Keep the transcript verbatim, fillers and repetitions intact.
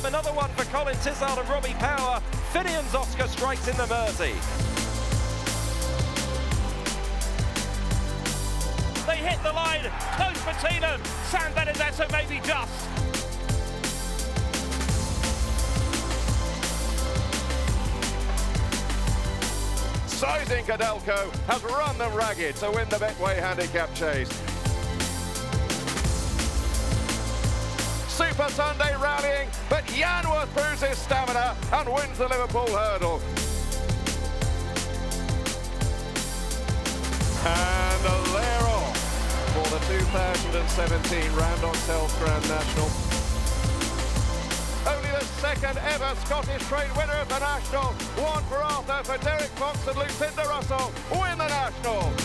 time. Another one for Colin Tizard and Robbie Power. Finian's Oscar strikes in the Mersey. They hit the line. Close for Teenham. San Benedetto maybe just. Sizing Cadelco has run them ragged to win the Betway handicap chase. Super Sunday rallying, but Yanworth proves his stamina and wins the Liverpool hurdle. And they're off for the two thousand seventeen Randox Health Grand National. Only the second ever Scottish trade winner of the National. One for Arthur, for Derek Fox and Lucinda Russell win the National.